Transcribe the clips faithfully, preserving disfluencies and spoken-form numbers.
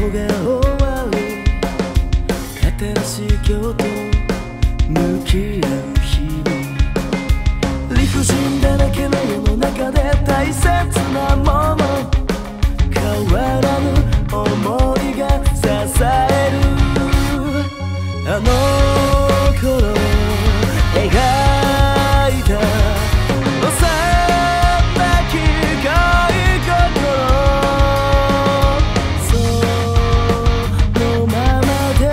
が終わる新しい今日と向き合う日々、理不尽だらけの世の中で大切なもの、変わらぬ想いが支えるあの頃描いた幼き恋心、そのままで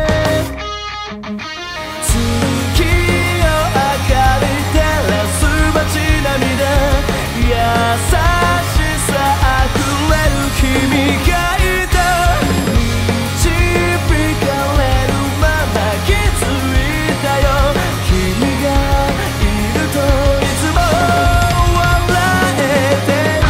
月夜明かり照らす街並みで優しさあふれる君がいた、導かれるまま気づいたよ、君がいるといつも笑えてる。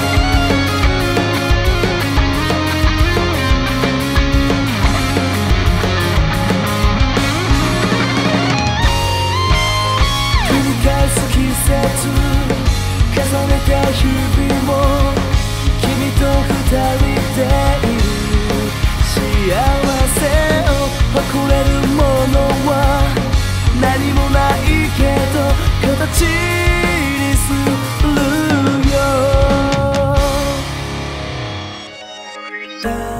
繰り返す季節重ねた日々も君と二人でいる、幸せを誇れるものは何もないけど形にするよ。